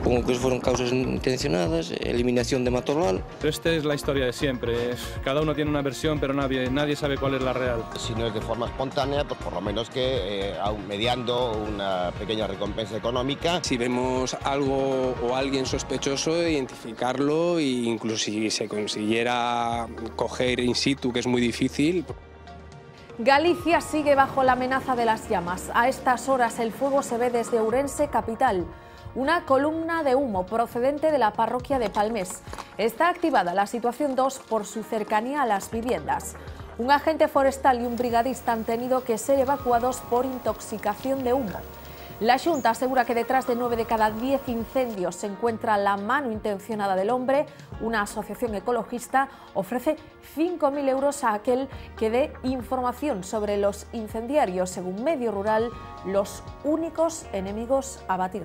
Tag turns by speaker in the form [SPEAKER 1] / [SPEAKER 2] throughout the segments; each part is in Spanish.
[SPEAKER 1] supongo que fueron causas intencionadas, eliminación de matorral.
[SPEAKER 2] Esta es la historia de siempre, cada uno tiene una versión, pero nadie sabe cuál es la real.
[SPEAKER 3] Si no es de forma espontánea, pues por lo menos que mediando una pequeña recompensa económica.
[SPEAKER 4] Si vemos algo o alguien sospechoso, identificarlo, e incluso si se consiguiera coger in situ, que es muy difícil.
[SPEAKER 5] Galicia sigue bajo la amenaza de las llamas. A estas horas el fuego se ve desde Ourense capital. Una columna de humo procedente de la parroquia de Palmés. Está activada la situación 2 por su cercanía a las viviendas. Un agente forestal y un brigadista han tenido que ser evacuados por intoxicación de humo. La Xunta asegura que detrás de 9 de cada 10 incendios se encuentra la mano intencionada del hombre. Una asociación ecologista ofrece 5.000 euros a aquel que dé información sobre los incendiarios, según Medio Rural, los únicos enemigos a batir.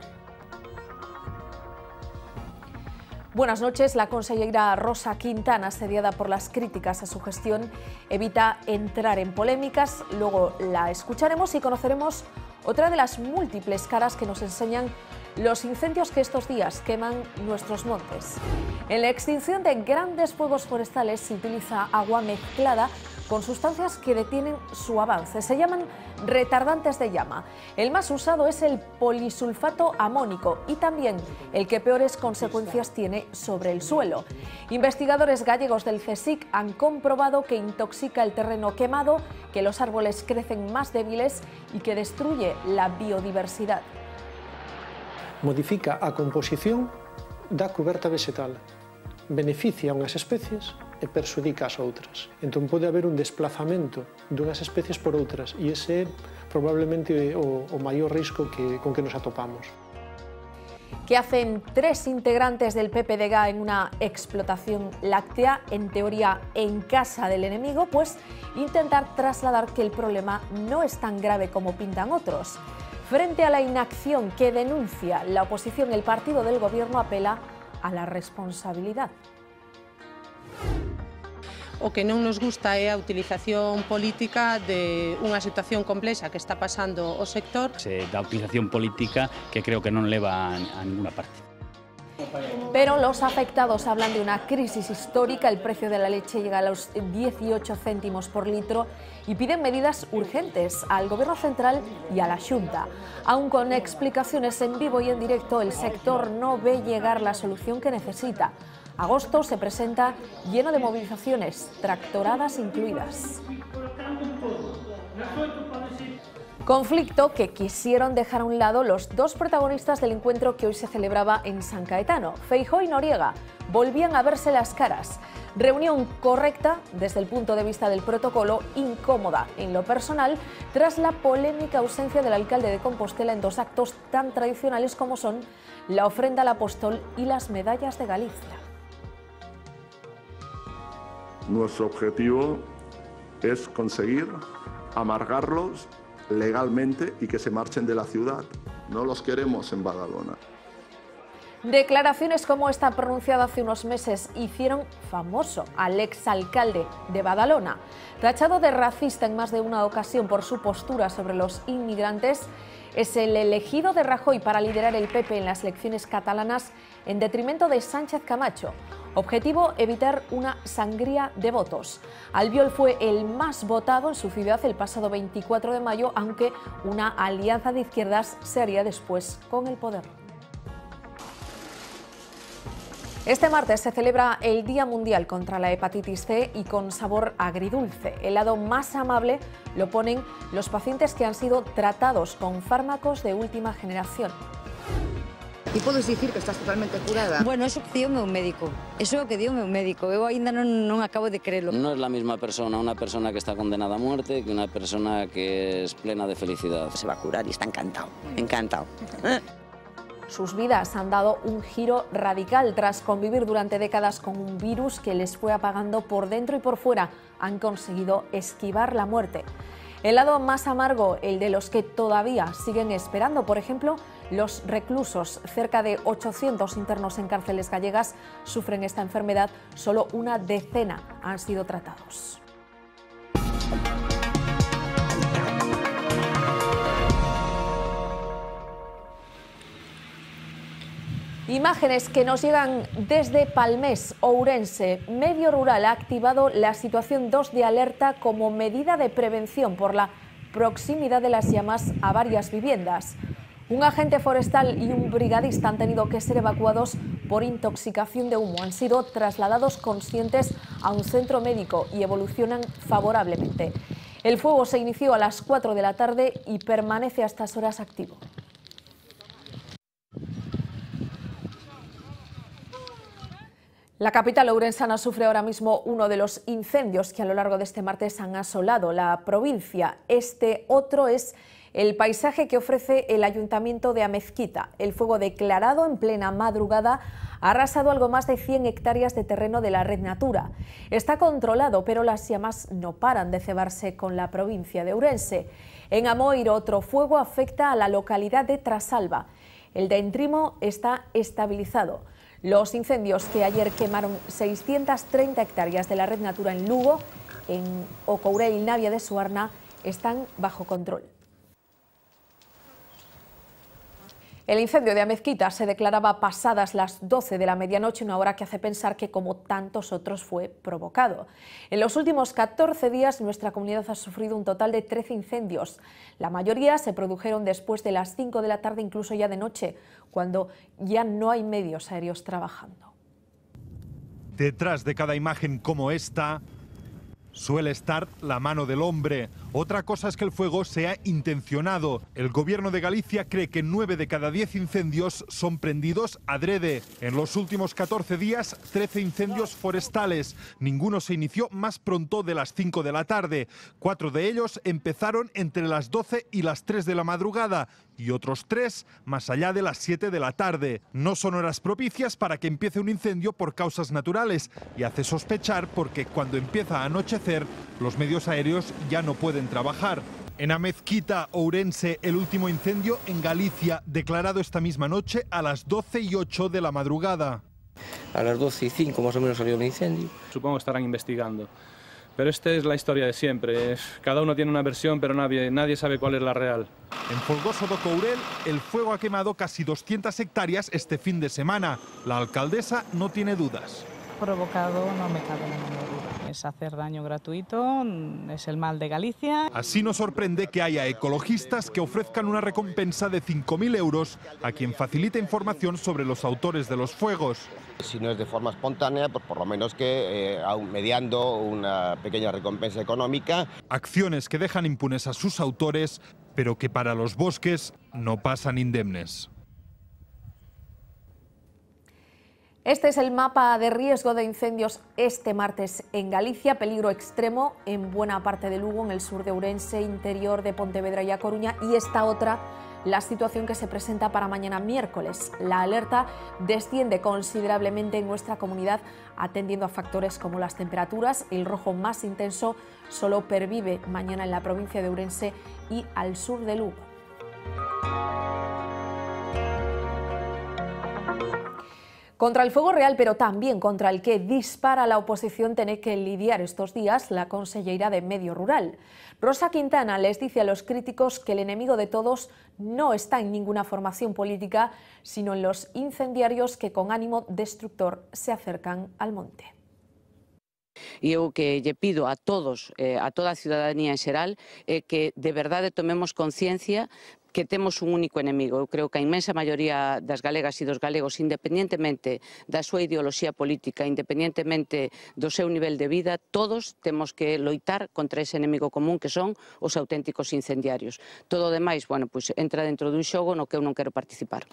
[SPEAKER 5] Buenas noches. La consellera Rosa Quintana, asediada por las críticas a su gestión, evita entrar en polémicas. Luego la escucharemos y conoceremos otra de las múltiples caras que nos enseñan los incendios que estos días queman nuestros montes. En la extinción de grandes fuegos forestales se utiliza agua mezclada con sustancias que detienen su avance. Se llaman retardantes de llama. El más usado es el polisulfato amónico y también el que peores consecuencias tiene sobre el suelo. Investigadores gallegos del CSIC han comprobado que intoxica el terreno quemado, que los árboles crecen más débiles y que destruye la biodiversidad.
[SPEAKER 6] Modifica a composición da cuberta vegetal, beneficia a unhas especies e perxudica as outras. Entón pode haber un desplazamento dunhas especies por outras e ese é probablemente o maior risco con que nos atopamos.
[SPEAKER 5] ¿Qué hacen 3 integrantes del PPDG en una explotación láctea, en teoría en casa del enemigo? Pues intentar trasladar que el problema no es tan grave como pintan otros. Frente a la inacción que denuncia la oposición, el partido del gobierno apela a la responsabilidad.
[SPEAKER 7] O que non nos gusta é a utilización política de unha situación complexa que está pasando o sector.
[SPEAKER 8] Da utilización política que creo que non leva a ninguna parte.
[SPEAKER 5] Pero los afectados hablan de una crisis histórica, el precio de la leche llega a los 18 céntimos por litro y piden medidas urgentes al Gobierno central y a la Xunta. Aun con explicaciones en vivo y en directo, el sector no ve llegar la solución que necesita. Agosto se presenta lleno de movilizaciones, tractoradas incluidas. Conflicto que quisieron dejar a un lado los 2 protagonistas del encuentro que hoy se celebraba en San Caetano. Feijóo y Noriega volvían a verse las caras. Reunión correcta desde el punto de vista del protocolo, incómoda en lo personal tras la polémica ausencia del alcalde de Compostela en 2 actos tan tradicionales como son la ofrenda al apóstol y las medallas de Galicia.
[SPEAKER 9] Nuestro objetivo es conseguir amargarlos legalmente y que se marchen de la ciudad. No los queremos en Badalona.
[SPEAKER 5] Declaraciones como esta pronunciada hace unos meses hicieron famoso al exalcalde de Badalona. Tachado de racista en más de una ocasión por su postura sobre los inmigrantes, es el elegido de Rajoy para liderar el PP en las elecciones catalanas en detrimento de Sánchez Camacho. Objetivo: evitar una sangría de votos. Albiol fue el más votado en su ciudad el pasado 24 de mayo, aunque una alianza de izquierdas se haría después con el poder. Este martes se celebra el Día Mundial contra la Hepatitis C y con sabor agridulce. El lado más amable lo ponen los pacientes que han sido tratados con fármacos de última generación.
[SPEAKER 10] E podes dicir que estás totalmente curada?
[SPEAKER 11] Bueno, eso que dio o meu médico. Eso é o que dio o meu médico. Eu aínda non acabo de creerlo.
[SPEAKER 12] No es la misma persona una persona que está condenada a muerte que una persona que es plena de felicidad.
[SPEAKER 10] Se va a curar y está encantado. Encantado.
[SPEAKER 5] Sus vidas han dado un giro radical tras convivir durante décadas con un virus que les fue apagando por dentro y por fuera. Han conseguido esquivar la muerte. El lado más amargo, el de los que todavía siguen esperando. Por ejemplo, los reclusos. Cerca de 800 internos en cárceles gallegas sufren esta enfermedad. Solo una decena han sido tratados. Imágenes que nos llegan desde Palmés, Ourense. Medio Rural ha activado la situación 2 de alerta como medida de prevención por la proximidad de las llamas a varias viviendas. Un agente forestal y un brigadista han tenido que ser evacuados por intoxicación de humo. Han sido trasladados conscientes a un centro médico y evolucionan favorablemente. El fuego se inició a las 4 de la tarde y permanece a estas horas activo. La capital ourensana sufre ahora mismo uno de los incendios que a lo largo de este martes han asolado la provincia. Este otro es el paisaje que ofrece el ayuntamiento de Amezquita. El fuego declarado en plena madrugada ha arrasado algo más de 100 hectáreas de terreno de la Red Natura. Está controlado, pero las llamas no paran de cebarse con la provincia de Ourense. En Amoiro, otro fuego afecta a la localidad de Trasalba. El de Entrimo está estabilizado. Los incendios que ayer quemaron 630 hectáreas de la Red Natura en Lugo, en Ocourel y Navia de Suarna, están bajo control. El incendio de Amezquita se declaraba pasadas las 12 de la medianoche, una hora que hace pensar que, como tantos otros, fue provocado. En los últimos 14 días, nuestra comunidad ha sufrido un total de 13 incendios. La mayoría se produjeron después de las 5 de la tarde, incluso ya de noche, cuando ya no hay medios aéreos trabajando.
[SPEAKER 13] Detrás de cada imagen como esta suele estar la mano del hombre. Otra cosa es que el fuego sea intencionado. El gobierno de Galicia cree que 9 de cada 10 incendios son prendidos adrede. En los últimos 14 días, 13 incendios forestales. Ninguno se inició más pronto de las 5 de la tarde. 4 de ellos empezaron entre las 12 y las 3 de la madrugada y otros 3 más allá de las 7 de la tarde. No son horas propicias para que empiece un incendio por causas naturales y hace sospechar porque cuando empieza a anochecer, los medios aéreos ya no pueden trabajar. En Amezquita, Ourense, el último incendio en Galicia, declarado esta misma noche a las 12:08 de la madrugada.
[SPEAKER 1] A las 12:05 más o menos salió el incendio.
[SPEAKER 2] Supongo que estarán investigando. Pero esta es la historia de siempre. Cada uno tiene una versión, pero nadie sabe cuál es la real.
[SPEAKER 13] En Folgoso do Courel, el fuego ha quemado casi 200 hectáreas este fin de semana. La alcaldesa no tiene dudas.
[SPEAKER 14] Provocado, no me cabe la menor duda. Es hacer daño gratuito, es el mal de Galicia.
[SPEAKER 13] Así nos sorprende que haya ecologistas que ofrezcan una recompensa de 5.000 euros a quien facilite información sobre los autores de los fuegos.
[SPEAKER 3] Si no es de forma espontánea, pues por lo menos que mediando una pequeña recompensa económica.
[SPEAKER 13] Acciones que dejan impunes a sus autores, pero que para los bosques no pasan indemnes.
[SPEAKER 5] Este es el mapa de riesgo de incendios este martes en Galicia. Peligro extremo en buena parte de Lugo, en el sur de Ourense, interior de Pontevedra y A Coruña. Y esta otra, la situación que se presenta para mañana miércoles. La alerta desciende considerablemente en nuestra comunidad, atendiendo a factores como las temperaturas. El rojo más intenso solo pervive mañana en la provincia de Ourense y al sur de Lugo. Contra el fuego real, pero también contra el que dispara la oposición, tiene que lidiar estos días la conselleira de Medio Rural. Rosa Quintana les dice a los críticos que el enemigo de todos no está en ninguna formación política, sino en los incendiarios que con ánimo destructor se acercan al monte.
[SPEAKER 15] E eu que lle pido a todos, a toda a ciudadanía en xeral, que de verdade tomemos conciencia que temos un único enemigo. Eu creo que a inmensa maioría das galegas e dos galegos, independentemente da súa ideoloxía política, independentemente do seu nivel de vida, todos temos que loitar contra ese enemigo común que son os auténticos incendiarios. Todo o demais, bueno, pois entra dentro dun xogo no que eu non quero participar.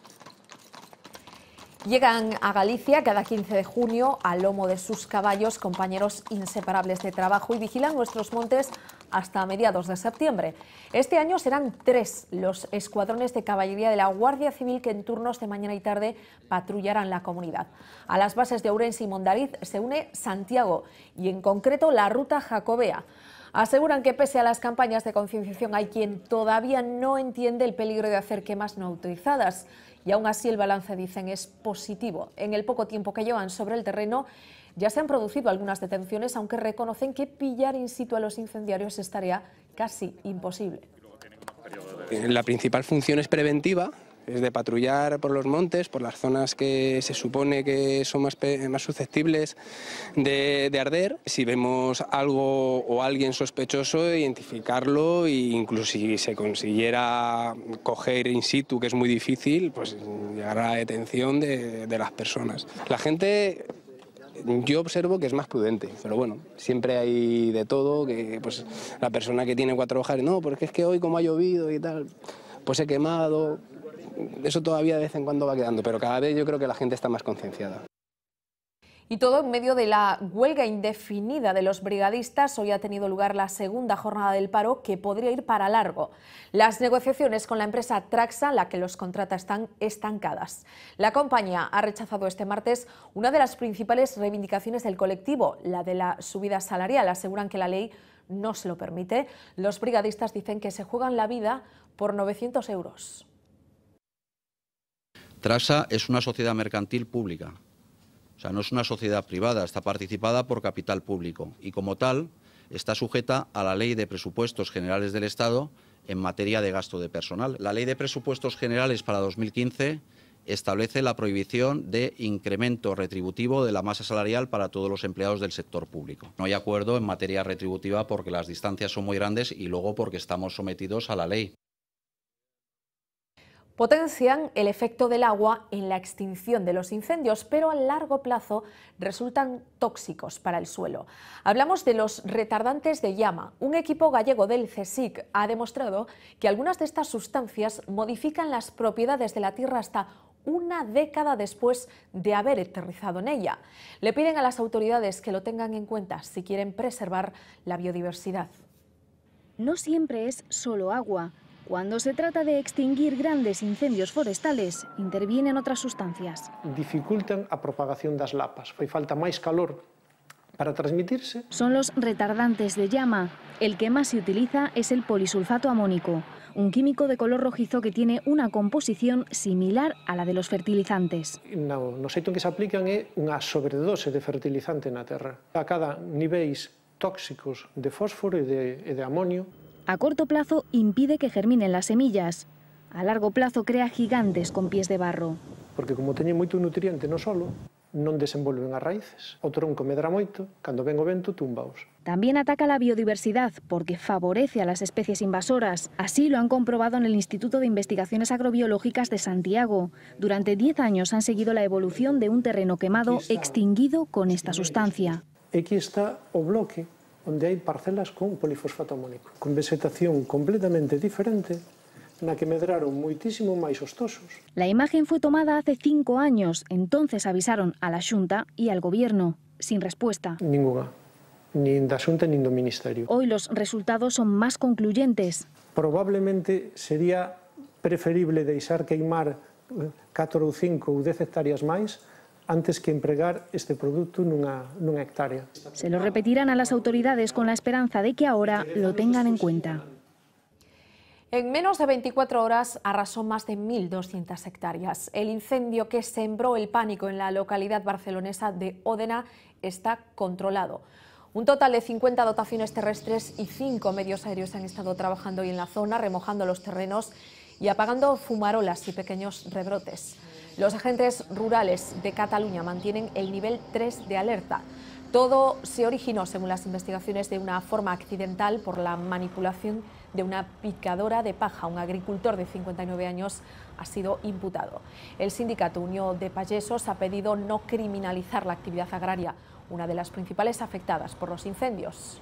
[SPEAKER 5] Llegan a Galicia cada 15 de junio al lomo de sus caballos, compañeros inseparables de trabajo, y vigilan nuestros montes hasta mediados de septiembre. Este año serán 3 los escuadrones de caballería de la Guardia Civil que en turnos de mañana y tarde patrullarán la comunidad. A las bases de Ourense y Mondariz se une Santiago y en concreto la ruta jacobea. Aseguran que pese a las campañas de concienciación hay quien todavía no entiende el peligro de hacer quemas no autorizadas. Y aún así el balance, dicen, es positivo. En el poco tiempo que llevan sobre el terreno ya se han producido algunas detenciones, aunque reconocen que pillar in situ a los incendiarios es tarea casi imposible.
[SPEAKER 4] La principal función es preventiva. es de patrullar por los montes, por las zonas que se supone que son más susceptibles de arder. Si vemos algo o alguien sospechoso, identificarlo e incluso si se consiguiera coger in situ, que es muy difícil, pues llegar a la detención de las personas. La gente, yo observo que es más prudente, pero bueno, siempre hay de todo, que pues la persona que tiene 4 hojas, no, porque es que hoy como ha llovido y tal, pues he quemado, eso todavía de vez en cuando va quedando, pero cada vez yo creo que la gente está más concienciada.
[SPEAKER 5] Y todo en medio de la huelga indefinida de los brigadistas. Hoy ha tenido lugar la segunda jornada del paro, que podría ir para largo. Las negociaciones con la empresa Traxa, la que los contrata, están estancadas. La compañía ha rechazado este martes una de las principales reivindicaciones del colectivo, la de la subida salarial. Aseguran que la ley no se lo permite. Los brigadistas dicen que se juegan la vida por 900 euros.
[SPEAKER 16] Traxa es una sociedad mercantil pública. O sea, no es una sociedad privada, está participada por capital público y como tal está sujeta a la Ley de Presupuestos Generales del Estado en materia de gasto de personal. La Ley de Presupuestos Generales para 2015 establece la prohibición de incremento retributivo de la masa salarial para todos los empleados del sector público. No hay acuerdo en materia retributiva porque las distancias son muy grandes y luego porque estamos sometidos a la ley.
[SPEAKER 5] Potencian el efecto del agua en la extinción de los incendios, pero a largo plazo resultan tóxicos para el suelo. Hablamos de los retardantes de llama. Un equipo gallego del CSIC ha demostrado que algunas de estas sustancias modifican las propiedades de la tierra hasta una década después de haber aterrizado en ella. Le piden a las autoridades que lo tengan en cuenta si quieren preservar la biodiversidad.
[SPEAKER 17] No siempre es solo agua. Cuando se trata de extinguir grandes incendios forestales, intervienen otras sustancias.
[SPEAKER 6] Dificultan a propagación das lapas. Fai falta máis calor para transmitirse.
[SPEAKER 17] Son los retardantes de llama. El que más se utiliza es el polisulfato amónico, un químico de color rojizo que tiene una composición similar a la de los fertilizantes.
[SPEAKER 6] No xeito en que se aplican é unha sobredose de fertilizante na terra. A cada niveis tóxicos de fósforo e de amonio.
[SPEAKER 17] A corto plazo impide que germinen las semillas. A largo plazo crea gigantes con pies de barro.
[SPEAKER 6] Porque como teñen moito nutriente no solo, non desenvolven as raíces. O tronco medra moito, cando ven o vento túmbaos.
[SPEAKER 17] También ataca la biodiversidad porque favorece a las especies invasoras. Así lo han comprobado en el Instituto de Investigaciones Agrobiológicas de Santiago. Durante 10 años han seguido la evolución de un terreno quemado extinguido con esta sustancia.
[SPEAKER 6] Aquí está o bloque onde hai parcelas con polifosfato amónico, con vegetación completamente diferente, na que medraron moitísimo máis hostosos.
[SPEAKER 17] La imagen fue tomada hace 5 años. Entonces avisaron a la Xunta y al Gobierno, sin respuesta.
[SPEAKER 6] Ninguna, nin da Xunta nin do Ministerio.
[SPEAKER 17] Hoy los resultados son más concluyentes.
[SPEAKER 6] Probablemente sería preferible deixar queimar 4 ou 5 ou 10 hectáreas máis antes que empregar este producto nunha hectárea.
[SPEAKER 17] Se lo repetirán a las autoridades con la esperanza de que ahora lo tengan en cuenta.
[SPEAKER 5] En menos de 24 horas arrasó más de 1.200 hectáreas. El incendio que sembró el pánico en la localidad barcelonesa de Òdena está controlado. Un total de 50 dotaciones terrestres y 5 medios aéreos han estado trabajando hoy en la zona, remojando los terrenos y apagando fumarolas y pequeños rebrotes. Los agentes rurales de Cataluña mantienen el nivel 3 de alerta. Todo se originó, según las investigaciones, de una forma accidental por la manipulación de una picadora de paja. Un agricultor de 59 años ha sido imputado. El sindicato Unió de Pagesos ha pedido no criminalizar la actividad agraria, una de las principales afectadas por los incendios.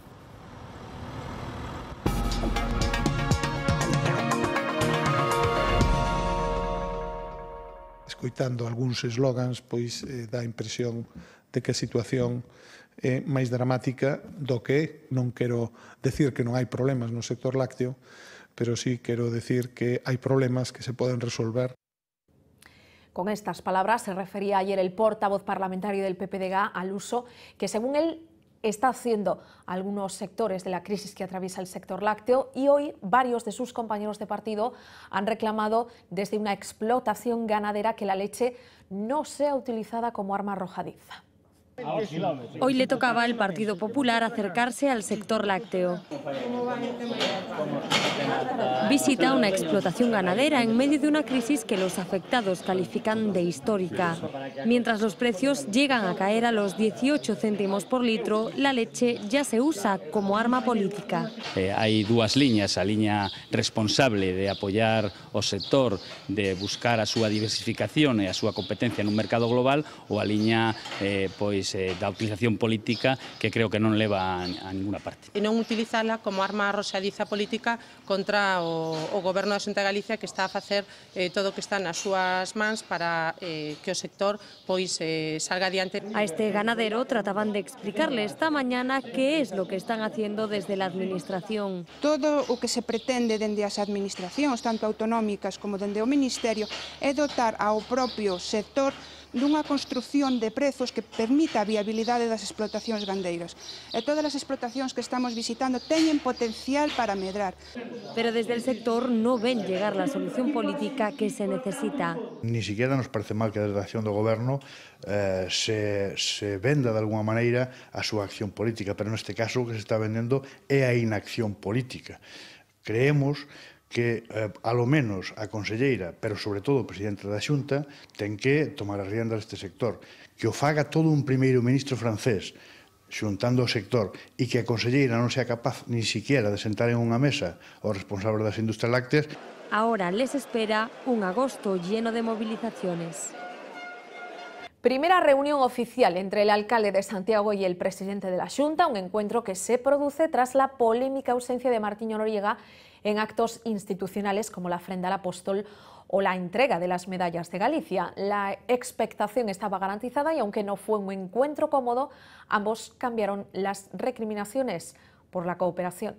[SPEAKER 18] Escoitando algúns eslogans, pois dá a impresión de que a situación é máis dramática do que é. Non quero decir que non hai problemas no sector lácteo, pero sí quero decir que hai problemas que se poden resolver.
[SPEAKER 5] Con estas palabras se refería ayer el portavoz parlamentario del PPDG al uso que, según él, está haciendo algunos sectores de la crisis que atraviesa el sector lácteo, y hoy varios de sus compañeros de partido han reclamado desde una explotación ganadera que la leche no sea utilizada como arma arrojadiza.
[SPEAKER 19] Hoy le tocaba al Partido Popular acercarse al sector lácteo. Visita una explotación ganadera en medio de una crisis que los afectados califican de histórica. Mientras los precios llegan a caer a los 18 céntimos por litro, la leche ya se usa como arma política.
[SPEAKER 8] Hai dúas liñas, a liña responsable de apoiar o sector, de buscar a súa diversificación e a súa competencia nun mercado global, ou a liña da utilización política que creo que non leva a ninguna parte.
[SPEAKER 7] E non utilizala como arma arroxadiza política contra o Goberno da Xunta de Galicia, que está a facer todo o que está nas súas mans para que o sector salga adiante.
[SPEAKER 19] A este ganadero trataban de explicarle esta mañana qué es lo que están haciendo desde la Administración.
[SPEAKER 20] Todo o que se pretende dende as administracións, tanto autonómicas como dende o Ministerio, é dotar ao propio sector dunha construción de prezos que permita a viabilidade das explotacións gandeiras. E todas as explotacións que estamos visitando teñen potencial para medrar.
[SPEAKER 19] Pero desde el sector no ven llegar la solución política que se necesita.
[SPEAKER 21] Ni siquiera nos parece mal que desde a acción do Goberno se venda de alguna maneira a súa acción política, pero neste caso o que se está vendendo é a inacción política. Creemos que, alo menos, a conselleira, pero sobre todo o presidente da Xunta, ten que tomar as riendas deste sector. Que o faga todo un primeiro ministro francés, xuntando o sector, e que a conselleira non sea capaz ni siquiera de sentar en unha mesa os responsables das industrias lácteas.
[SPEAKER 19] Ahora les espera un agosto lleno de movilizaciones.
[SPEAKER 5] Primera reunión oficial entre el alcalde de Santiago y el presidente de la Xunta, un encuentro que se produce tras la polémica ausencia de Martiño Noriega en actos institucionales como la ofrenda al apóstol o la entrega de las medallas de Galicia. La expectación estaba garantizada y aunque no fue un encuentro cómodo, ambos cambiaron las recriminaciones por la cooperación.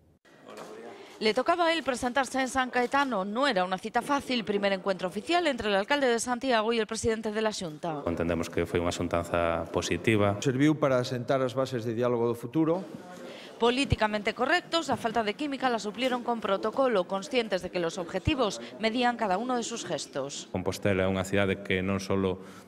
[SPEAKER 22] Le tocaba a él presentarse en San Caetano. No era una cita fácil, primer encuentro oficial entre el alcalde de Santiago y el presidente de la Xunta.
[SPEAKER 2] Entendemos que foi unha xuntanza positiva.
[SPEAKER 23] Serviu para sentar as bases de diálogo do futuro.
[SPEAKER 22] Políticamente correctos, a falta de química la suplieron con protocolo, conscientes de que los objetivos medían cada uno de sus gestos.
[SPEAKER 2] Compostela é unha cidade que non só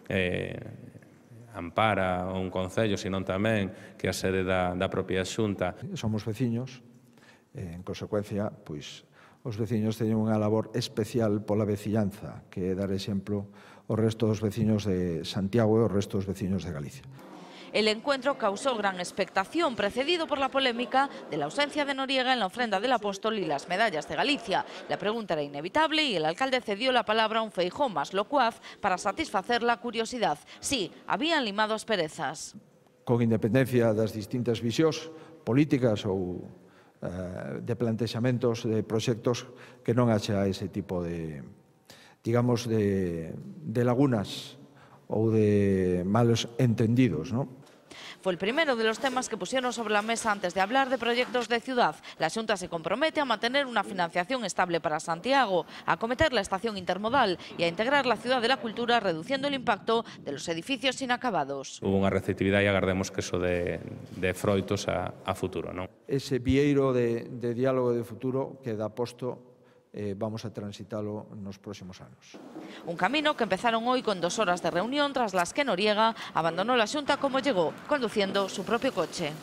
[SPEAKER 2] ampara un concello, sino tamén que é a sede da propia Xunta.
[SPEAKER 23] Somos veciños, en consecuencia, pois, os veciños teñen unha labor especial pola veciñanza, que é dar exemplo ao resto dos veciños de Santiago e ao resto dos veciños de Galicia.
[SPEAKER 22] El encuentro causó gran expectación, precedido por la polémica de la ausencia de Noriega en la ofrenda del apóstol y las medallas de Galicia. La pregunta era inevitable y el alcalde cedió la palabra a un Feijóo más locuaz para satisfacer la curiosidad. Sí, habían limado asperezas.
[SPEAKER 23] Con independencia das distintas visións políticas ou de plantexamentos de proxectos que non haxa ese tipo de, digamos, de lagunas ou de malos entendidos, ¿no?
[SPEAKER 22] Fue el primero de los temas que pusieron sobre la mesa antes de hablar de proyectos de ciudad. La Xunta se compromete a mantener una financiación estable para Santiago, a acometer la estación intermodal y a integrar la ciudad de la cultura, reduciendo el impacto de los edificios inacabados.
[SPEAKER 2] Hubo unha receptividade e agardemos que eso de froitos a futuro, non?
[SPEAKER 23] Ese vieiro de diálogo de futuro que dá posto vamos a transitarlo nos próximos anos.
[SPEAKER 22] Un camino que empezaron hoy con 2 horas de reunión, tras las que Noriega abandonó la Xunta como llegó, conduciendo su propio coche.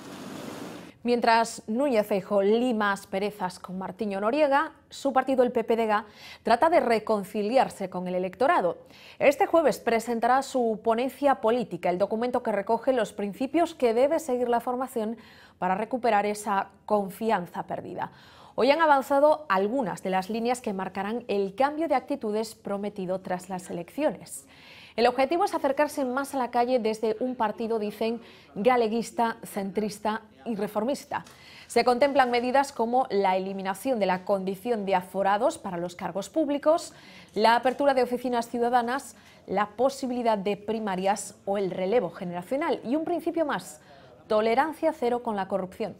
[SPEAKER 5] Mientras Núñez Feijóo lima asperezas con Martiño Noriega, su partido, el PPDG, trata de reconciliarse con el electorado. Este jueves presentará su ponencia política, el documento que recoge los principios que debe seguir la formación para recuperar esa confianza perdida. Hoy han avanzado algunas de las líneas que marcarán el cambio de actitudes prometido tras las elecciones. El objetivo es acercarse más a la calle desde un partido, dicen, galeguista, centrista y reformista. Se contemplan medidas como la eliminación de la condición de aforados para los cargos públicos, la apertura de oficinas ciudadanas, la posibilidad de primarias o el relevo generacional y un principio más, tolerancia cero con la corrupción.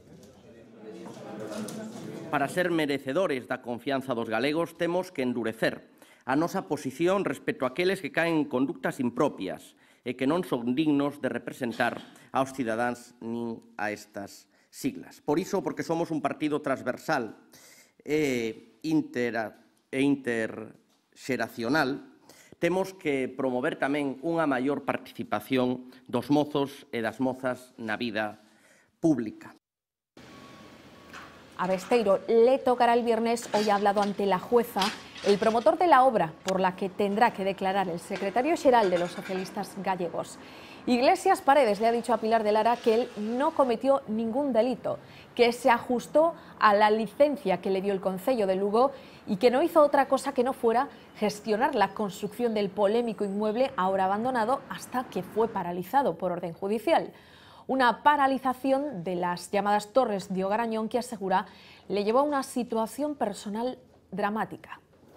[SPEAKER 24] Para ser merecedores da confianza dos galegos temos que endurecer a nosa posición respecto a aqueles que caen en conductas impropias e que non son dignos de representar aos cidadáns nin a estas siglas. Por iso, porque somos un partido transversal e interxeracional, temos que promover tamén unha maior participación dos mozos e das mozas na vida pública.
[SPEAKER 5] A Besteiro le tocará el viernes. Hoy ha hablado ante la jueza el promotor de la obra por la que tendrá que declarar el secretario xeral de los socialistas gallegos. Iglesias Paredes le ha dicho a Pilar de Lara que él no cometió ningún delito, que se ajustó a la licencia que le dio el Concello de Lugo y que no hizo otra cosa que no fuera gestionar la construcción del polémico inmueble ahora abandonado hasta que fue paralizado por orden judicial. Una paralización de las llamadas Torres de Ogarañón que asegura le llevó a una situación personal dramática.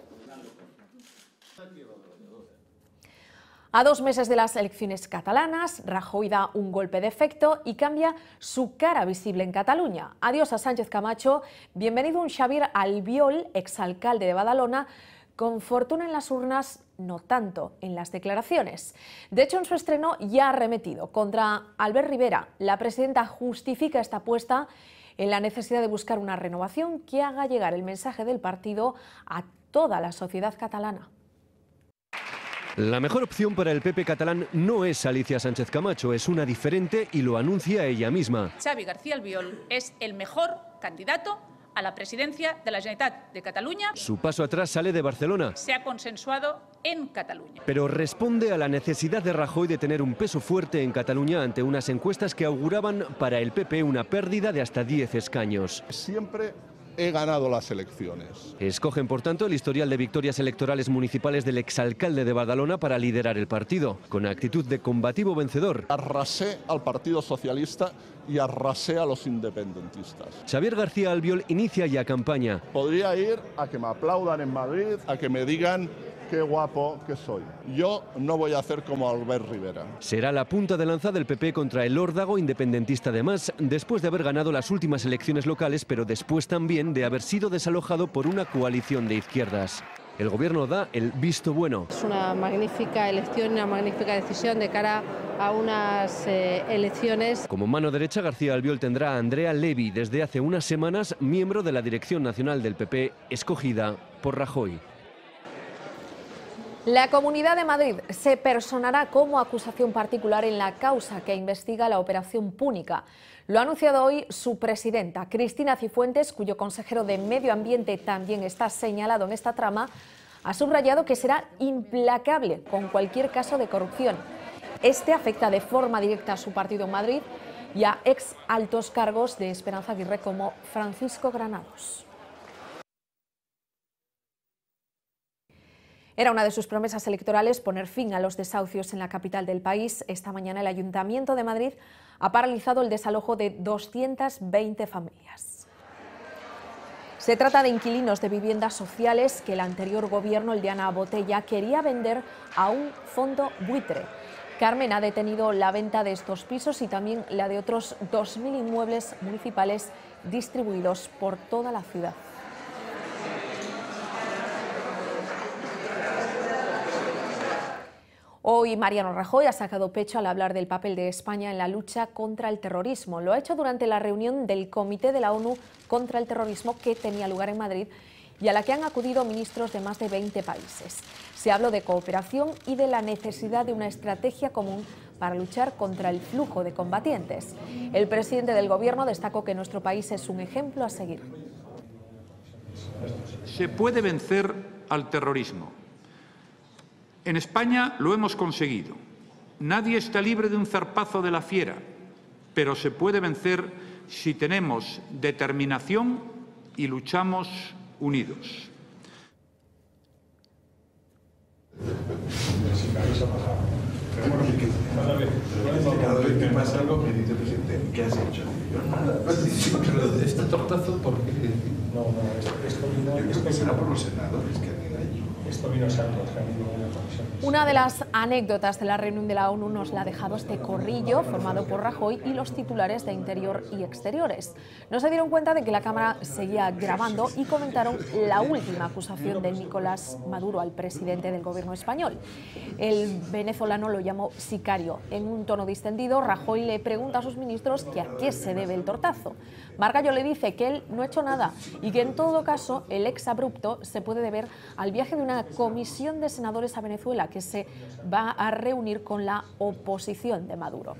[SPEAKER 5] A 2 meses de las elecciones catalanas, Rajoy da un golpe de efecto y cambia su cara visible en Cataluña. Adiós a Sánchez Camacho, bienvenido un Xavier Albiol, exalcalde de Badalona, con fortuna en las urnas, no tanto en las declaraciones. De hecho, en su estreno ya ha arremetido contra Albert Rivera. La presidenta justifica esta apuesta en la necesidad de buscar una renovación que haga llegar el mensaje del partido a toda la sociedad catalana.
[SPEAKER 9] La mejor opción para el PP catalán no es Alicia Sánchez Camacho, es una diferente y lo anuncia ella misma.
[SPEAKER 10] Xavi García Albiol es el mejor candidato a la presidencia de la Generalitat de Cataluña.
[SPEAKER 9] Su paso atrás sale de Barcelona.
[SPEAKER 10] Se ha consensuado en Cataluña.
[SPEAKER 9] Pero responde a la necesidad de Rajoy de tener un peso fuerte en Cataluña ante unas encuestas que auguraban para el PP una pérdida de hasta 10 escaños.
[SPEAKER 11] Siempre he ganado las elecciones.
[SPEAKER 9] Escogen, por tanto, el historial de victorias electorales municipales del exalcalde de Badalona para liderar el partido, con actitud de combativo vencedor.
[SPEAKER 11] Arrasé al Partido Socialista y arrasé a los independentistas.
[SPEAKER 9] Xavier García Albiol inicia ya campaña.
[SPEAKER 11] Podría ir a que me aplaudan en Madrid, a que me digan qué guapo que soy. Yo no voy a hacer como Albert Rivera.
[SPEAKER 9] Será la punta de lanza del PP contra el órdago independentista de Mas, después de haber ganado las últimas elecciones locales, pero después también de haber sido desalojado por una coalición de izquierdas. El gobierno da el visto bueno.
[SPEAKER 12] Es una magnífica elección, una magnífica decisión de cara a unas elecciones.
[SPEAKER 9] Como mano derecha, García Albiol tendrá a Andrea Levy, desde hace unas semanas miembro de la dirección nacional del PP, escogida por Rajoy.
[SPEAKER 5] La Comunidad de Madrid se personará como acusación particular en la causa que investiga la Operación Púnica. Lo ha anunciado hoy su presidenta, Cristina Cifuentes, cuyo consejero de Medio Ambiente también está señalado en esta trama, ha subrayado que será implacable con cualquier caso de corrupción. Este afecta de forma directa a su partido en Madrid y a ex altos cargos de Esperanza Aguirre como Francisco Granados. Era una de sus promesas electorales poner fin a los desahucios en la capital del país. Esta mañana el Ayuntamiento de Madrid ha paralizado el desalojo de 220 familias. Se trata de inquilinos de viviendas sociales que el anterior gobierno, el de Ana Botella, quería vender a un fondo buitre. Carmen ha detenido la venta de estos pisos y también la de otros 2.000 inmuebles municipales distribuidos por toda la ciudad. Hoy Mariano Rajoy ha sacado pecho al hablar del papel de España en la lucha contra el terrorismo. Lo ha hecho durante la reunión del Comité de la ONU contra el Terrorismo que tenía lugar en Madrid y a la que han acudido ministros de más de 20 países. Se habló de cooperación y de la necesidad de una estrategia común para luchar contra el flujo de combatientes. El presidente del Gobierno destacó que nuestro país es un ejemplo a seguir.
[SPEAKER 25] Se puede vencer al terrorismo. En España lo hemos conseguido. Nadie está libre de un zarpazo de la fiera, pero se puede vencer si tenemos determinación y luchamos unidos.
[SPEAKER 26] Cada vez que pasa algo me dice el presidente, ¿qué has hecho? Este tortazo, ¿por qué? Esto será por los senadores que han ido allí. Esto vino Santos, que han ido a la comisión.
[SPEAKER 5] Una de las anécdotas de la reunión de la ONU nos la ha dejado este corrillo formado por Rajoy y los titulares de Interior y Exteriores. No se dieron cuenta de que la cámara seguía grabando y comentaron la última acusación de Nicolás Maduro al presidente del gobierno español. El venezolano lo llamó sicario. En un tono distendido, Rajoy le pregunta a sus ministros que a qué se debe el tortazo. Margallo le dice que él no ha hecho nada y que en todo caso el exabrupto se puede deber al viaje de una una comisión de senadores a Venezuela que se va a reunir con la oposición de Maduro.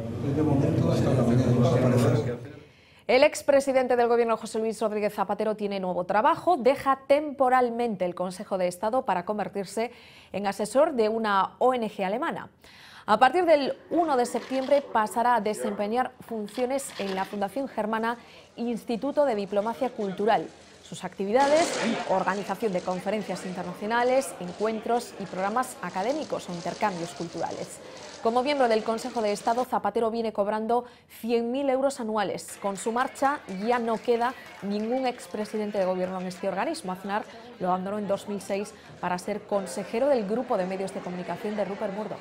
[SPEAKER 5] El expresidente del Gobierno, José Luis Rodríguez Zapatero, tiene nuevo trabajo. Deja temporalmente el Consejo de Estado para convertirse en asesor de una ONG alemana. A partir del 1 de septiembre pasará a desempeñar funciones en la Fundación Germana Instituto de Diplomacia Cultural. Sus actividades: organización de conferencias internacionales, encuentros y programas académicos o intercambios culturales. Como miembro del Consejo de Estado, Zapatero viene cobrando 100.000 euros anuales. Con su marcha ya no queda ningún expresidente de gobierno en este organismo. Aznar lo abandonó en 2006 para ser consejero del grupo de medios de comunicación de Rupert Murdoch.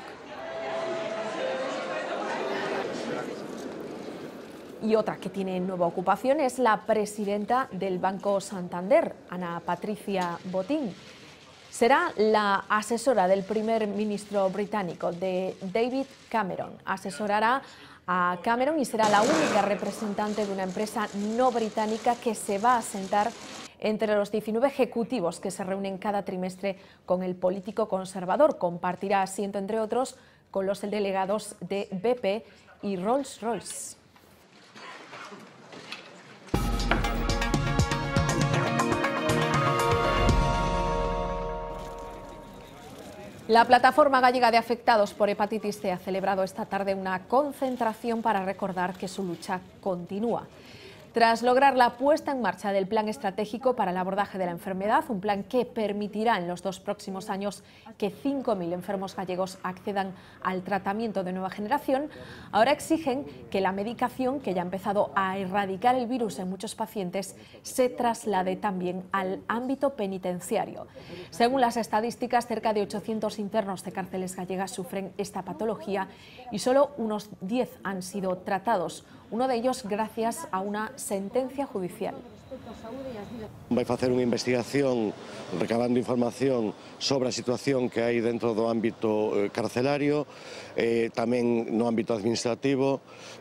[SPEAKER 5] Y otra que tiene nueva ocupación es la presidenta del Banco Santander, Ana Patricia Botín. Será la asesora del primer ministro británico, de David Cameron. Asesorará a Cameron y será la única representante de una empresa no británica que se va a sentar entre los 19 ejecutivos que se reúnen cada trimestre con el político conservador. Compartirá asiento, entre otros, con los delegados de BP y Rolls-Royce. La Plataforma Gallega de Afectados por Hepatitis C ha celebrado esta tarde una concentración para recordar que su lucha continúa. Tras lograr la puesta en marcha del plan estratégico para el abordaje de la enfermedad, un plan que permitirá en los 2 próximos años que 5.000 enfermos gallegos accedan al tratamiento de nueva generación, ahora exigen que la medicación, que ya ha empezado a erradicar el virus en muchos pacientes, se traslade también al ámbito penitenciario. Según las estadísticas, cerca de 800 internos de cárceles gallegas sufren esta patología y solo unos 10 han sido tratados, uno de ellos gracias a una sentencia judicial.
[SPEAKER 1] Vai facer unha investigación recabando información sobre a situación que hai dentro do ámbito carcelario, tamén no ámbito administrativo,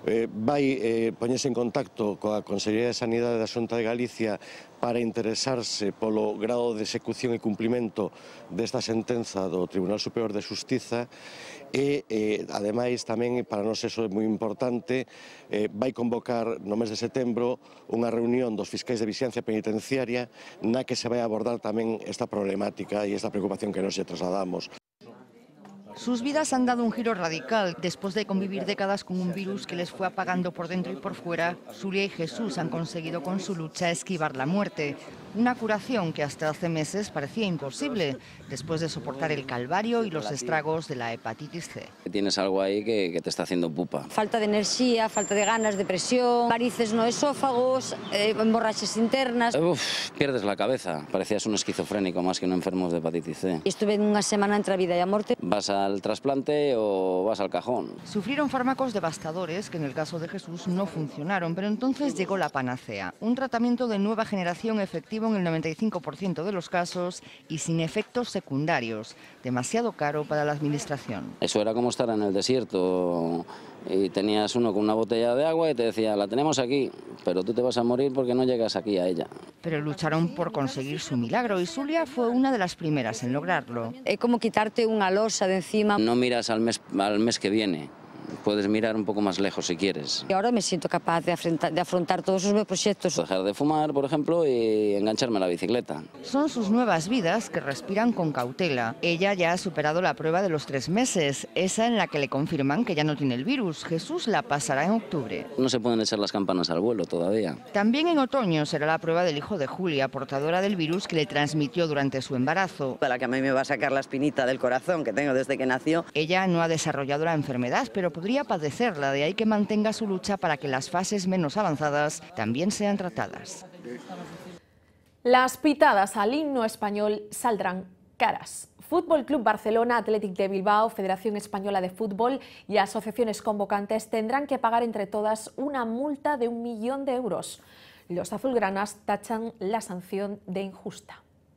[SPEAKER 1] vai poñerse en contacto coa Consellería de Sanidade da Xunta de Galicia para interesarse polo grado de execución e cumprimento desta sentenza do Tribunal Superior de Xustiza e, ademais, tamén, para nós eso é moi importante, vai convocar no mes de setembro unha reunión dos fiscais de vixiancia penitenciaria na que se vai abordar tamén esta problemática e esta preocupación que nos lle trasladamos.
[SPEAKER 3] Sus vidas han dado un giro radical. Después de convivir décadas con un virus que les fue apagando por dentro y por fuera, Zulia y Jesús han conseguido con su lucha esquivar la muerte. Una curación que hasta hace meses parecía imposible, después de soportar el calvario y los estragos de la hepatitis C.
[SPEAKER 4] Tienes algo ahí que te está haciendo pupa.
[SPEAKER 13] Falta de energía, falta de ganas, depresión, varices no esófagos, hemorragias internas.
[SPEAKER 4] Pierdes la cabeza. Parecías un esquizofrénico más que un enfermo de hepatitis C.
[SPEAKER 13] Estuve en una semana entre vida y a muerte.
[SPEAKER 4] ¿Vas al trasplante o vas al cajón?
[SPEAKER 3] Sufrieron fármacos devastadores que en el caso de Jesús no funcionaron, pero entonces llegó la panacea, un tratamiento de nueva generación efectivo en el 95% de los casos y sin efectos secundarios, demasiado caro para la administración.
[SPEAKER 4] Eso era como estar en el desierto y tenías uno con una botella de agua y te decía, la tenemos aquí, pero tú te vas a morir porque no llegas aquí a ella.
[SPEAKER 3] Pero lucharon por conseguir su milagro y Zulia fue una de las primeras en lograrlo.
[SPEAKER 13] Es como quitarte una losa de encima.
[SPEAKER 4] No miras al mes que viene. Puedes mirar un poco más lejos si quieres.
[SPEAKER 13] Y ahora me siento capaz de afrontar todos esos proyectos.
[SPEAKER 4] Dejar de fumar, por ejemplo, y engancharme a la bicicleta.
[SPEAKER 3] Son sus nuevas vidas que respiran con cautela. Ella ya ha superado la prueba de los 3 meses, esa en la que le confirman que ya no tiene el virus. Jesús la pasará en octubre.
[SPEAKER 4] No se pueden echar las campanas al vuelo todavía.
[SPEAKER 3] También en otoño será la prueba del hijo de Julia, portadora del virus que le transmitió durante su embarazo.
[SPEAKER 14] La que a mí me va a sacar la espinita del corazón que tengo desde que nació.
[SPEAKER 3] Ella no ha desarrollado la enfermedad, pero podría padecerla, de ahí que mantenga su lucha para que las fases menos avanzadas también sean tratadas.
[SPEAKER 5] Las pitadas al himno español saldrán caras. Fútbol Club Barcelona, Athletic de Bilbao, Federación Española de Fútbol y asociaciones convocantes tendrán que pagar entre todas una multa de 1 millón de euros. Los azulgranas tachan la sanción de injusta.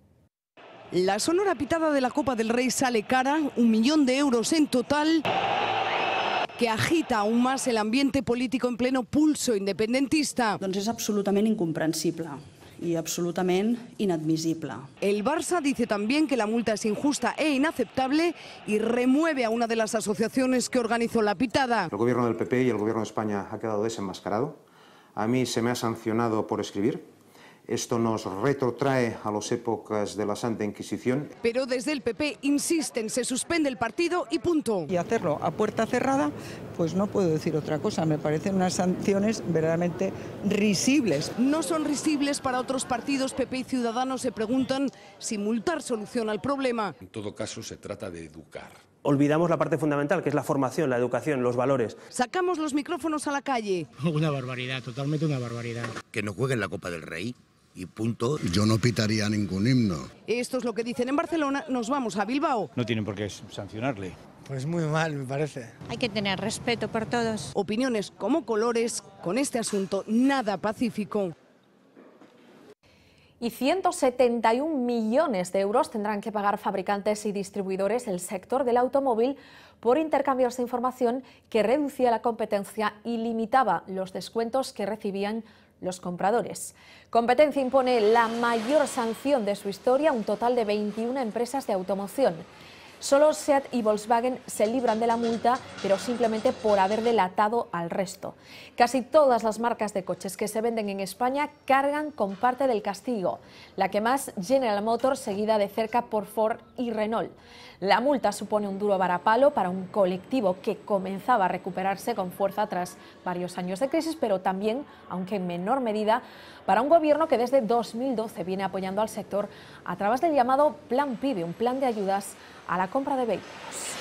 [SPEAKER 15] La sonora pitada de la Copa del Rey sale cara, 1 millón de euros en total, que agita aún más el ambiente político en pleno pulso independentista.
[SPEAKER 27] Doncs és absolutament incomprensible.
[SPEAKER 6] i absolutament inadmissible.
[SPEAKER 15] El Barça dice también que la multa es injusta e inaceptable y remueve a una de las asociaciones que organizó la pitada.
[SPEAKER 7] El gobierno del PP y el gobierno de España ha quedado desenmascarado. A mí se me ha sancionado por escribir. Esto nos retrotrae a las épocas de la Santa Inquisición.
[SPEAKER 15] Pero desde el PP insisten, se suspende el partido y punto.
[SPEAKER 8] Y hacerlo a puerta cerrada, pues no puedo decir otra cosa. Me parecen unas sanciones verdaderamente risibles.
[SPEAKER 15] No son risibles para otros partidos. PP y Ciudadanos se preguntan si multar soluciona el problema.
[SPEAKER 16] En todo caso, se trata de educar.
[SPEAKER 17] Olvidamos la parte fundamental, que es la formación, la educación, los valores.
[SPEAKER 15] Sacamos los micrófonos a la calle.
[SPEAKER 18] Una barbaridad, totalmente una barbaridad.
[SPEAKER 27] Que no jueguen la Copa del Rey. Y punto.
[SPEAKER 28] Yo no pitaría ningún himno.
[SPEAKER 15] Esto es lo que dicen en Barcelona. Nos vamos a Bilbao.
[SPEAKER 18] No tienen por qué sancionarle.
[SPEAKER 29] Pues muy mal, me parece.
[SPEAKER 30] Hay que tener respeto por todos.
[SPEAKER 15] Opiniones como colores, con este asunto nada pacífico.
[SPEAKER 5] Y 171 millones de euros tendrán que pagar fabricantes y distribuidores del sector del automóvil por intercambios de información que reducía la competencia y limitaba los descuentos que recibían los compradores. Competencia impone la mayor sanción de su historia, un total de 21 empresas de automoción. Solo SEAT y Volkswagen se libran de la multa, pero simplemente por haber delatado al resto. Casi todas las marcas de coches que se venden en España cargan con parte del castigo. La que más, General Motors, seguida de cerca por Ford y Renault. La multa supone un duro varapalo para un colectivo que comenzaba a recuperarse con fuerza tras varios años de crisis, pero también, aunque en menor medida, para un gobierno que desde 2012 viene apoyando al sector a través del llamado Plan PIBE, un plan de ayudas a la compra de vehículos.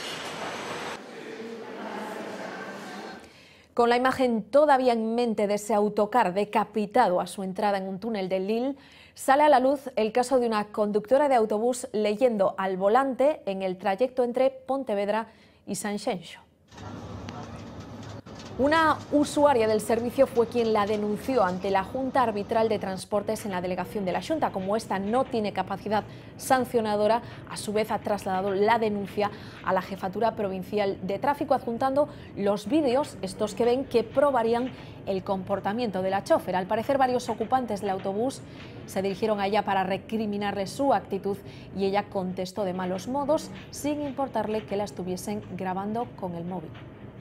[SPEAKER 5] Con la imagen todavía en mente de ese autocar decapitado a su entrada en un túnel de Lille, sale a la luz el caso de una conductora de autobús leyendo al volante en el trayecto entre Pontevedra y Sanxenxo. Una usuaria del servicio fue quien la denunció ante la Junta Arbitral de Transportes en la delegación de la Xunta. Como esta no tiene capacidad sancionadora, a su vez ha trasladado la denuncia a la Jefatura Provincial de Tráfico, adjuntando los vídeos, estos que ven, que probarían el comportamiento de la chófer. Al parecer, varios ocupantes del autobús se dirigieron a ella para recriminarle su actitud y ella contestó de malos modos, sin importarle que la estuviesen grabando con el móvil.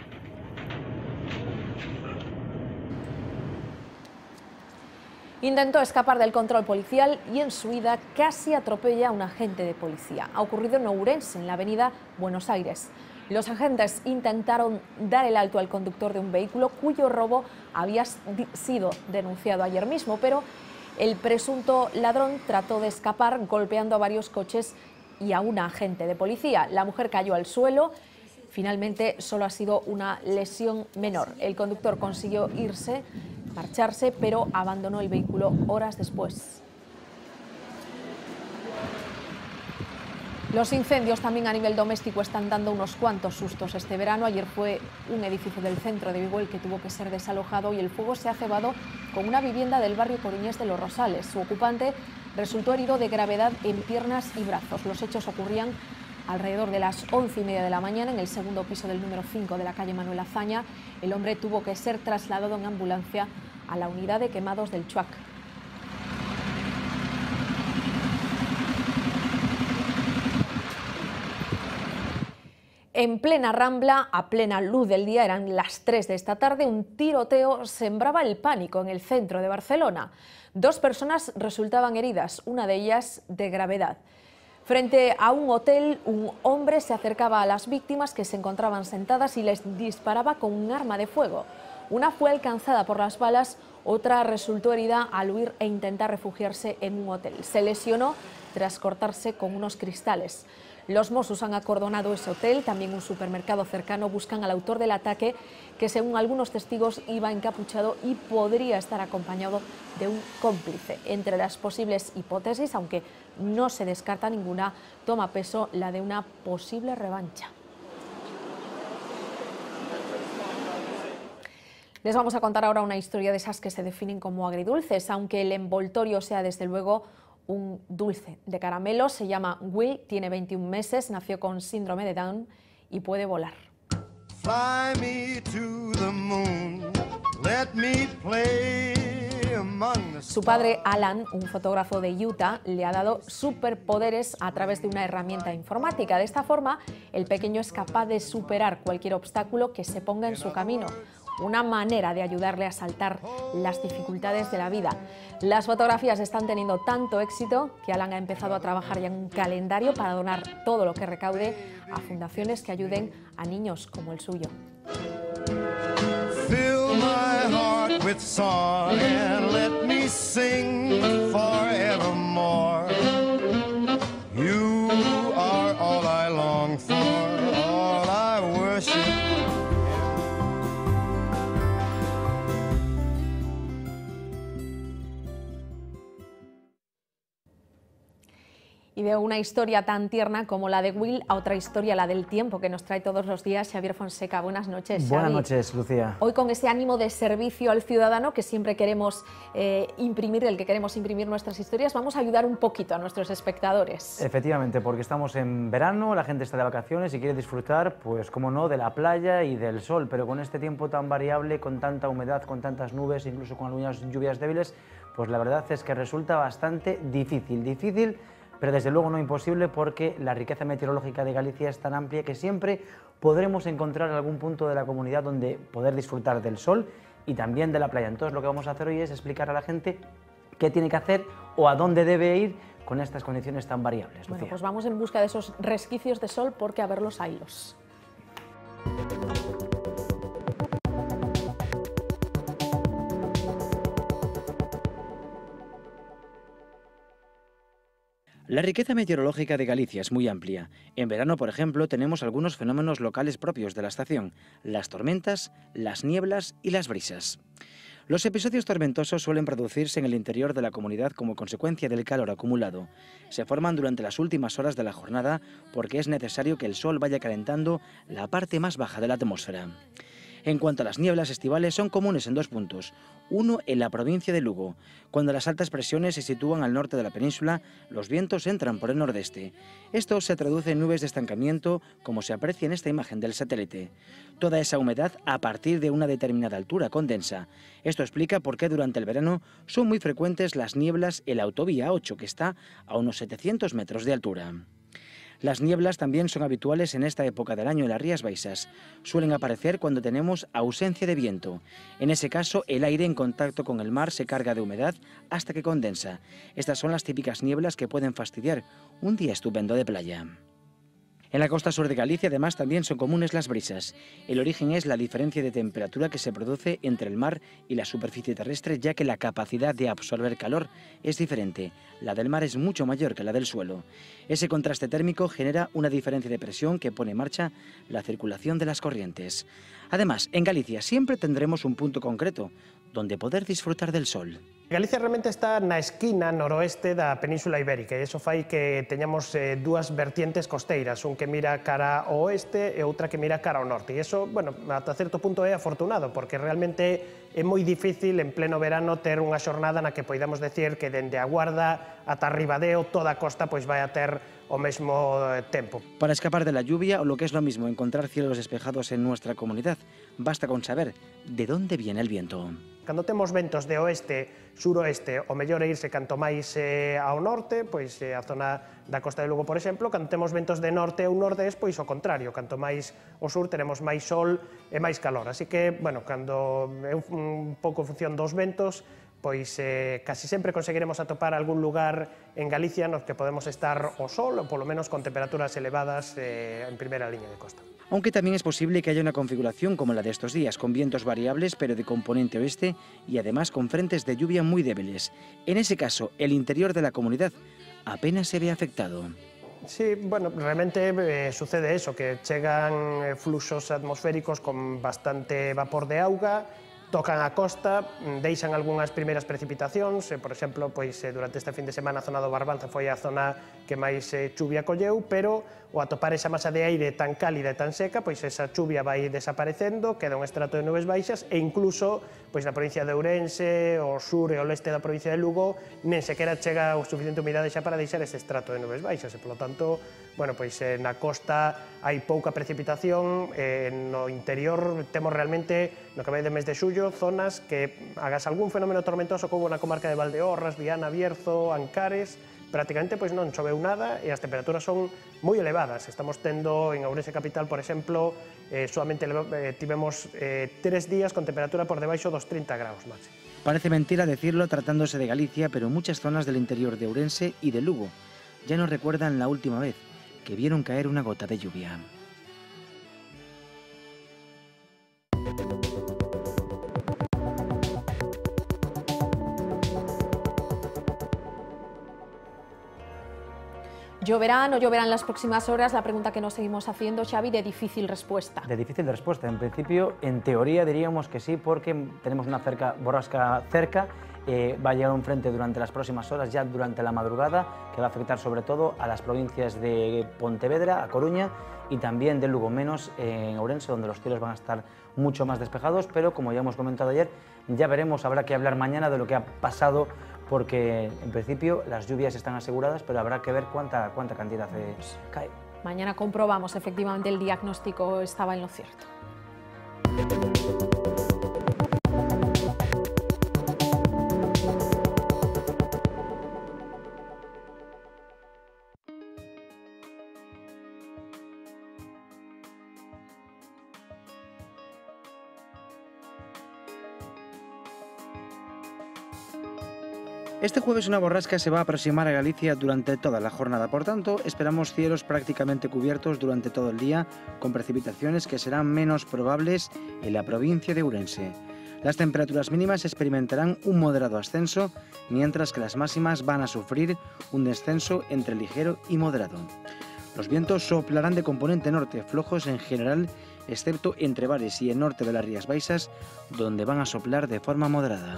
[SPEAKER 5] Intentó escapar del control policial y en su huida casi atropella a un agente de policía. Ha ocurrido en Ourense, en la avenida Buenos Aires. Los agentes intentaron dar el alto al conductor de un vehículo cuyo robo había sido denunciado ayer mismo, pero el presunto ladrón trató de escapar golpeando a varios coches y a un agente de policía. La mujer cayó al suelo. Finalmente solo ha sido una lesión menor. El conductor consiguió marcharse, pero abandonó el vehículo horas después. Los incendios también a nivel doméstico están dando unos cuantos sustos este verano. Ayer fue un edificio del centro de Vigo el que tuvo que ser desalojado y el fuego se ha cebado con una vivienda del barrio coruñés de Los Rosales. Su ocupante resultó herido de gravedad en piernas y brazos. Los hechos ocurrían alrededor de las 11:30 de la mañana en el segundo piso del número 5 de la calle Manuel Azaña. El hombre tuvo que ser trasladado en ambulancia a la unidad de quemados del Chuac. En plena Rambla, a plena luz del día, eran las 3 de esta tarde, un tiroteo sembraba el pánico en el centro de Barcelona. 2 personas resultaban heridas, una de ellas de gravedad. Frente a un hotel, un hombre se acercaba a las víctimas que se encontraban sentadas y les disparaba con un arma de fuego. Una fue alcanzada por las balas, otra resultó herida al huir e intentar refugiarse en un hotel. Se lesionó tras cortarse con unos cristales. Los Mossos han acordonado ese hotel, también un supermercado cercano. Buscan al autor del ataque, que según algunos testigos iba encapuchado y podría estar acompañado de un cómplice. Entre las posibles hipótesis, aunque no se descarta ninguna, toma peso la de una posible revancha. Les vamos a contar ahora una historia de esas que se definen como agridulces, aunque el envoltorio sea desde luego un dulce de caramelo. Se llama Will, tiene 21 meses, nació con síndrome de Down y puede volar.
[SPEAKER 31] Fly me to the moon, let me play
[SPEAKER 5] Su padre, Alan, un fotógrafo de Utah, le ha dado superpoderes a través de una herramienta informática. De esta forma, el pequeño es capaz de superar cualquier obstáculo que se ponga en su camino. Una manera de ayudarle a saltar las dificultades de la vida. Las fotografías están teniendo tanto éxito que Alan ha empezado a trabajar ya en un calendario para donar todo lo que recaude a fundaciones que ayuden a niños como el suyo.
[SPEAKER 2] Fill my heart with song and let me sing forevermore. You are all I long for, all I worship.
[SPEAKER 5] Y de una historia tan tierna como la de Will a otra historia, la del tiempo, que nos trae todos los días Xavier Fonseca. Buenas noches,
[SPEAKER 10] Buenas
[SPEAKER 5] Xavi.
[SPEAKER 10] noches, Lucía.
[SPEAKER 5] Hoy con ese ánimo de servicio al ciudadano que siempre queremos imprimir, del que queremos imprimir nuestras historias, vamos a ayudar un poquito a nuestros espectadores.
[SPEAKER 10] Efectivamente, porque estamos en verano, la gente está de vacaciones y quiere disfrutar, pues como no, de la playa y del sol, pero con este tiempo tan variable, con tanta humedad, con tantas nubes, incluso con algunas lluvias débiles, pues la verdad es que resulta bastante difícil, pero desde luego no imposible, porque la riqueza meteorológica de Galicia es tan amplia que siempre podremos encontrar algún punto de la comunidad donde poder disfrutar del sol y también de la playa. Entonces lo que vamos a hacer hoy es explicar a la gente qué tiene que hacer o a dónde debe ir con estas condiciones tan variables.
[SPEAKER 5] Bueno,
[SPEAKER 10] Lucía.
[SPEAKER 5] pues vamos en busca de esos resquicios de sol, porque a verlos haylos.
[SPEAKER 11] La riqueza meteorológica de Galicia es muy amplia. En verano, por ejemplo, tenemos algunos fenómenos locales propios de la estación: las tormentas, las nieblas y las brisas. Los episodios tormentosos suelen producirse en el interior de la comunidad como consecuencia del calor acumulado. Se forman durante las últimas horas de la jornada porque es necesario que el sol vaya calentando la parte más baja de la atmósfera. En cuanto a las nieblas estivales, son comunes en dos puntos. Uno, en la provincia de Lugo. Cuando las altas presiones se sitúan al norte de la península, los vientos entran por el nordeste. Esto se traduce en nubes de estancamiento, como se aprecia en esta imagen del satélite. Toda esa humedad a partir de una determinada altura condensa. Esto explica por qué durante el verano son muy frecuentes las nieblas en la autovía 8, que está a unos 700 metros de altura. Las nieblas también son habituales en esta época del año en las Rías Baixas. Suelen aparecer cuando tenemos ausencia de viento. En ese caso, el aire en contacto con el mar se carga de humedad hasta que condensa. Estas son las típicas nieblas que pueden fastidiar un día estupendo de playa. En la costa sur de Galicia, además, también son comunes las brisas. El origen es la diferencia de temperatura que se produce entre el mar y la superficie terrestre, ya que la capacidad de absorber calor es diferente. La del mar es mucho mayor que la del suelo. Ese contraste térmico genera una diferencia de presión que pone en marcha la circulación de las corrientes. Además, en Galicia siempre tendremos un punto concreto donde poder disfrutar del sol.
[SPEAKER 17] Galicia realmente está na esquina noroeste da Península Ibérica e iso fai que teñamos dúas vertientes costeiras, un que mira cara ao oeste e outra que mira cara ao norte. E iso, bueno, ata certo punto é afortunado, porque realmente é moi difícil en pleno verano ter unha xornada na que poidamos decir que dende a Guarda ata Ribadeo toda a costa pois vai a ter o mesmo tempo.
[SPEAKER 11] Para escapar de la lluvia, o lo que es lo mismo, encontrar cielos despejados en nuestra comunidad, basta con saber de dónde viene el viento.
[SPEAKER 17] Cando temos ventos de oeste, suroeste, o mellor é irse canto máis ao norte, pois a zona da Costa de Lugo, por exemplo. Cando temos ventos de norte ou nordés, pois o contrario, canto máis ao sur teremos máis sol e máis calor. Así que, bueno, cando é un pouco en función dos ventos, pois casi sempre conseguiremos atopar algún lugar en Galicia nos que podemos estar ao sol, ou polo menos con temperaturas elevadas en primeira liña de costa.
[SPEAKER 11] Aunque también es posible que haya una configuración como la de estos días, con vientos variables pero de componente oeste y además con frentes de lluvia muy débiles. En ese caso, el interior de la comunidad apenas se ve afectado.
[SPEAKER 17] Sí, bueno, realmente sucede eso, que chegan fluxos atmosféricos con bastante vapor de auga, tocan a costa, deixan algunhas primeiras precipitacións, por exemplo, pois durante este fin de semana a zona do Barbanza foi a zona que máis chuvia colleu, pero ao atopar esa masa de aire tan cálida e tan seca, pois esa chuvia vai desaparecendo, queda un estrato de nubes baixas e incluso pois na provincia de Ourense, o sur e o leste da provincia de Lugo, nen sequera chega o suficiente humidade xa para deixar ese estrato de nubes baixas e, polo tanto, bueno, pois na costa hai pouca precipitación, no interior temos realmente, no que vai de mes de xullo, zonas que hagas algún fenómeno tormentoso como na comarca de Valdeorras, Viana, Bierzo, Ancares, prácticamente pois non choveu nada e as temperaturas son moi elevadas. Estamos tendo en Ourense capital, por exemplo, solamente tivemos 3 días con temperatura por debaixo dos 30 graus máximo.
[SPEAKER 11] Parece mentira decirlo tratándose de Galicia, pero muchas zonas del interior de Ourense y de Lugo ya nos recuerdan la última vez que vieron caer una gota de lluvia.
[SPEAKER 5] ¿Lloverá o no lloverá en las próximas horas? La pregunta que nos seguimos haciendo, Xavi, de difícil respuesta.
[SPEAKER 10] De difícil respuesta. En principio, en teoría diríamos que sí, porque tenemos una borrasca cerca. Va a llegar un frente durante las próximas horas, ya durante la madrugada, que va a afectar sobre todo a las provincias de Pontevedra, a Coruña y también de Lugo, menos en Ourense, donde los cielos van a estar mucho más despejados, pero como ya hemos comentado ayer, ya veremos, habrá que hablar mañana de lo que ha pasado, porque en principio las lluvias están aseguradas, pero habrá que ver cuánta cantidad cae.
[SPEAKER 5] Mañana comprobamos, efectivamente el diagnóstico estaba en lo cierto.
[SPEAKER 11] Este jueves una borrasca se va a aproximar a Galicia durante toda la jornada, por tanto esperamos cielos prácticamente cubiertos durante todo el día, con precipitaciones que serán menos probables en la provincia de Ourense. Las temperaturas mínimas experimentarán un moderado ascenso, mientras que las máximas van a sufrir un descenso entre ligero y moderado. Los vientos soplarán de componente norte, flojos en general, excepto entre Bares y el norte de las Rías Baixas, donde van a soplar de forma moderada.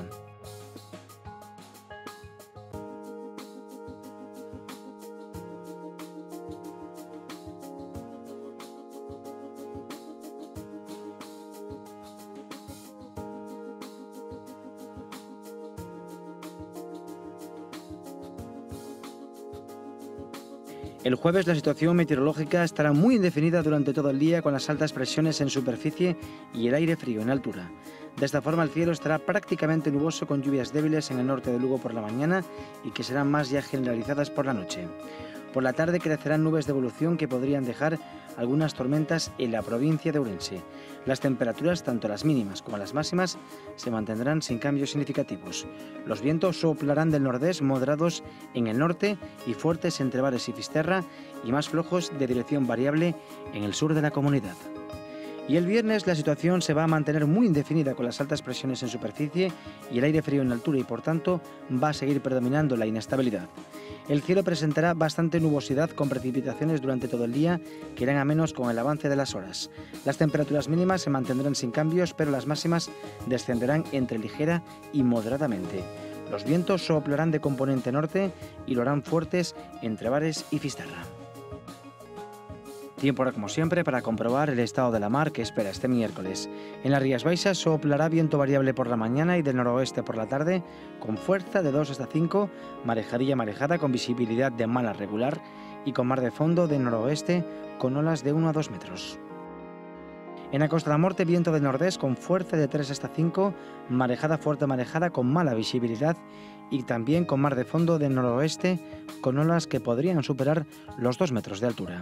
[SPEAKER 11] El jueves la situación meteorológica estará muy indefinida durante todo el día, con las altas presiones en superficie y el aire frío en altura. De esta forma el cielo estará prácticamente nuboso, con lluvias débiles en el norte de Lugo por la mañana y que serán más ya generalizadas por la noche. Por la tarde crecerán nubes de evolución que podrían dejar algunas tormentas en la provincia de Ourense. Las temperaturas, tanto las mínimas como las máximas, se mantendrán sin cambios significativos. Los vientos soplarán del nordés, moderados en el norte y fuertes entre Bares y Fisterra, y más flojos de dirección variable en el sur de la comunidad. Y el viernes la situación se va a mantener muy indefinida, con las altas presiones en superficie y el aire frío en altura, y por tanto va a seguir predominando la inestabilidad. El cielo presentará bastante nubosidad, con precipitaciones durante todo el día que irán a menos con el avance de las horas. Las temperaturas mínimas se mantendrán sin cambios, pero las máximas descenderán entre ligera y moderadamente. Los vientos soplarán de componente norte y lo harán fuertes entre Bares y Fisterra. Tiempo ahora, como siempre, para comprobar el estado de la mar que espera este miércoles. En las Rías Baixas soplará viento variable por la mañana y del noroeste por la tarde, con fuerza de 2 hasta 5, marejadilla marejada con visibilidad de mala regular y con mar de fondo de noroeste con olas de 1 a 2 metros. En la Costa da Morte, viento del nordés con fuerza de 3 hasta 5, marejada fuerte marejada con mala visibilidad y también con mar de fondo de noroeste con olas que podrían superar los 2 metros de altura.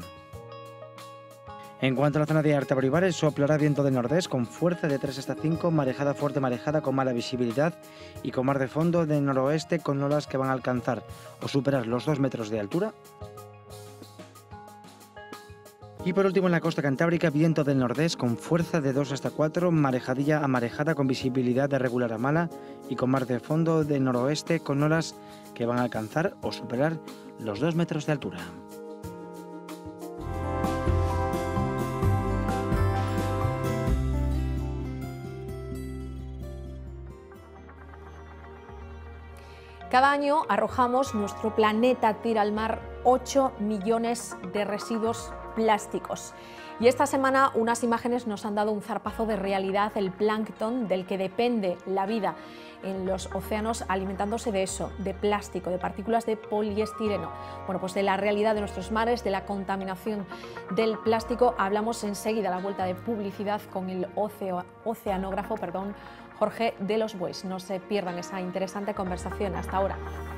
[SPEAKER 11] En cuanto a la zona de Artebro y Bares, soplará viento del nordés con fuerza de 3 hasta 5, marejada fuerte marejada con mala visibilidad y con mar de fondo de noroeste con olas que van a alcanzar o superar los 2 metros de altura. Y por último, en la costa cantábrica, viento del nordés con fuerza de 2 hasta 4, marejadilla a marejada con visibilidad de regular a mala y con mar de fondo de noroeste con olas que van a alcanzar o superar los 2 metros de altura.
[SPEAKER 5] Cada año arrojamos, nuestro planeta tira al mar 8 millones de residuos plásticos. Y esta semana unas imágenes nos han dado un zarpazo de realidad, el plancton del que depende la vida en los océanos, alimentándose de eso, de plástico, de partículas de poliestireno. Bueno, pues de la realidad de nuestros mares, de la contaminación del plástico, hablamos enseguida a la vuelta de publicidad con el oceanógrafo, Jorge de los Bueis. No se pierdan esa interesante conversación. Hasta ahora.